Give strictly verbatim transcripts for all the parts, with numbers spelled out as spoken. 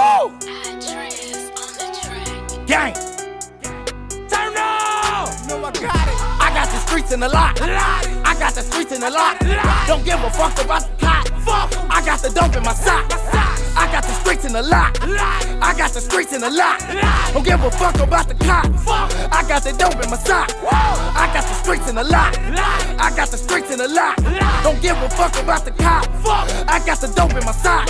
Woo! Gang. Turn up! No, I got it. I got the streets in the lot. I got the streets in the lot. Don't give a fuck about the cop. I got the dope in my sock. I got the streets in the lot. I got the streets in the lot. Don't give a fuck about the cop. I got the dope in my sock. I got the streets in the lot. I got the streets in the lot. Don't give a fuck about the cop. I got the dope in my sock.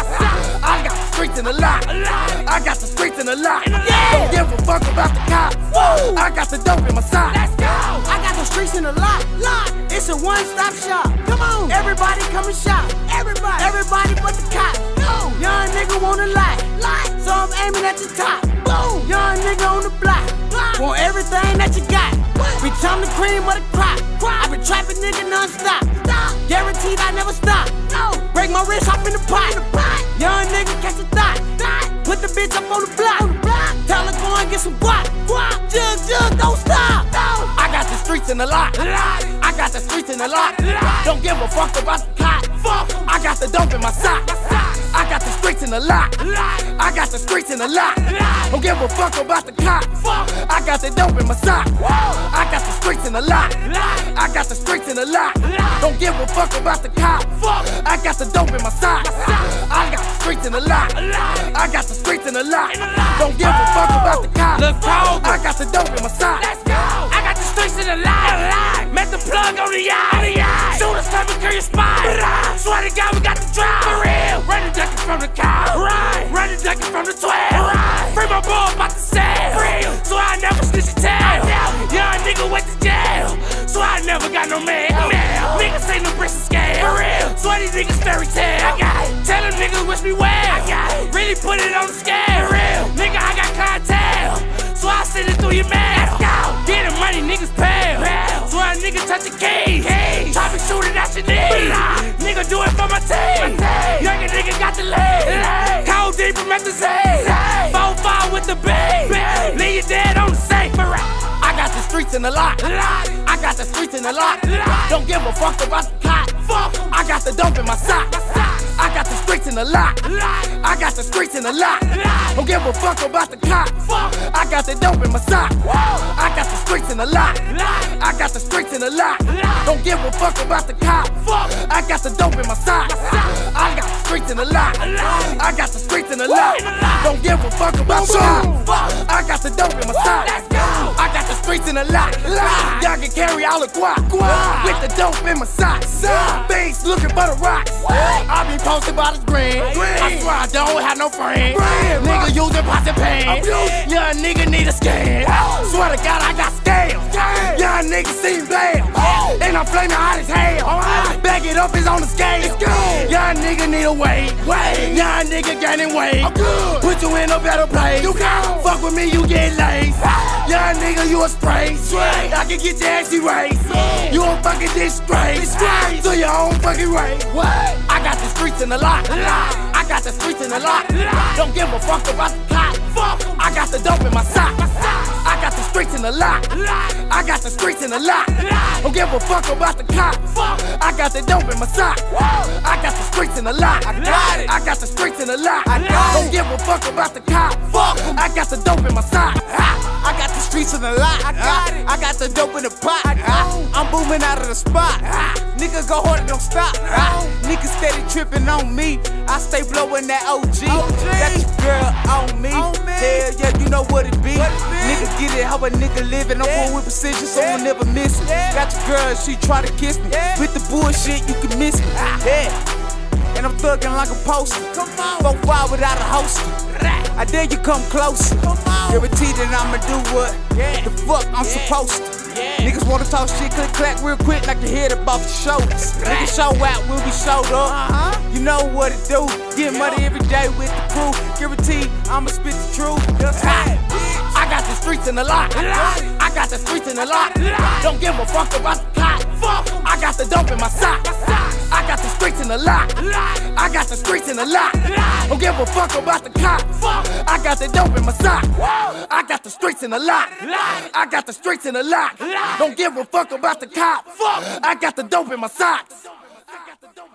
I got the streets in the lot. I got the streets in the lot. Don't give a fuck about the cop. I got the dope in my sock. Let's go. I got the streets in the lot. Lot. It's a one-stop shop. Come on. Everybody come and shop. Everybody. Everybody but the cop. No. Young nigga wanna lie. Lie. So I'm aiming at your top. Boom. Young nigga on the block. Block. Want everything that you got. Bitch, I'm the cream of the crop. I been trapping nigga non-stop. Stop. Guaranteed I never stop. No. Break my wrist off in the pot. In the pot. Young nigga catch a thought. Thought. Put the bitch up on the block. On the block. Tell her go and get some guap. Guap. Jug, jug, don't stop. No. I got the streets in the lot. I got the streets in the lot. Don't give a fuck about the cop. I got the dope in my sock. I got the streets in the lot. I got the streets in the lot. Don't give a fuck about the cop. I got the dope in my sock. I got the streets in the lot. I got the streets in the lot. Don't give a fuck about the cop. I got the dope in my sock. I got the streets in the lot. I got the streets in the lot. Don't give a fuck about the cop. I got the dope in my sock. Let's go. I got the streets in the lot. Met the plug on the yard. Shooters come and carry your spot. Swear to God, we got the drive. For real. Running ducking from the car. Right. Running ducking from the twelve. Right. Free my ball about to sell. Real. So I never snitch a tail. Young nigga went to jail. So I never got no mail. Mail. Niggas say no bricks and scale. For real. So these niggas fairy tale. I got it. Tell them niggas wish me well. I got it. Really put it on the scale. For real. Nigga, I got clientele. So I send it through your mail. Getting money, niggas pay. So a nigga touch the keys. Try to shoot it at your knees. Nigga do it for my team. Younger nigga got the lead. Cold deep from Methazine. Four five with the beat. Leave you dead on the safe. I got the streets in the lot. I got the streets in the lot. Don't give a fuck about the cop. I got the dope in my sock. I got the streets in the lot. I got the streets in the lot. Don't give a fuck about the cop. I got the dope in my sock. I got the streets in the lot. I got the streets in the lot. Don't give a fuck about the cop. I got the dope in my sock. I got the streets in the lot. I got the streets in the lot. Don't give a fuck about the cop. I got the dope in my sock. I got the streets in the lot. Y'all can carry all the guap. With the dope in my socks. Face looking for the rocks. I be posted by the screen. I swear I don't have no friends. Nigga using pots and pans. Young nigga need a scan. Swear to God I got scams. Young nigga seem bad. And I'm flaming hot as hell. Back it up is on the scale. Young nigga need a weight. Young nigga gaining weight. Put you in a better place. Fuck with me, you get laced. Young nigga, you a stray. I can get your ass erased. You a fucking disgrace. To your own fucking race. I got the streets in the lot. I got the streets in the lot. Don't give a fuck about the cop. I got the dope in my sock. I got the streets in the lot. I got the streets in the lot. Don't give a fuck about the cop. I got the dope in my sock. I got the streets in the lot. I got it. I got the streets in the lot. Don't give a fuck about the cop. I got the dope in my sock. I got the streets in the lot. I got it. I got the dope in the pot. I'm booming out of the spot. Nigga go hard and don't stop. Nigga steady tripping on me. I stay blowing that O G. Got your girl on me. Hell yeah, you know what it be. Nigga get it how a nigga living. I'm going with precision, so I'll never miss it. Got your girl, she try to kiss me. With the bullshit, you can miss me. Yeah. And I'm thugging like a poster. Come on. Four five without a holster. I dare you come closer. Come on. Guarantee that I'ma do what yeah. the fuck I'm yeah. supposed to. Yeah. Niggas wanna talk shit, click clack real quick, knock your head up off your shoulders. Niggas show out when we showed up. Uh-huh. You know what it do. Get money every day with the crew. Guarantee I'ma spit the truth. I got the streets in the lot. I got the streets in the lot. Don't give a fuck about the cop. I got the dope in my sock. I got the streets in the lot. I got the streets in the lot. Don't give a fuck about the cop. I got the dope in my sock. I got the streets in the lot. I got the streets in the lot. Don't give a fuck about the cop. I got the dope in my socks.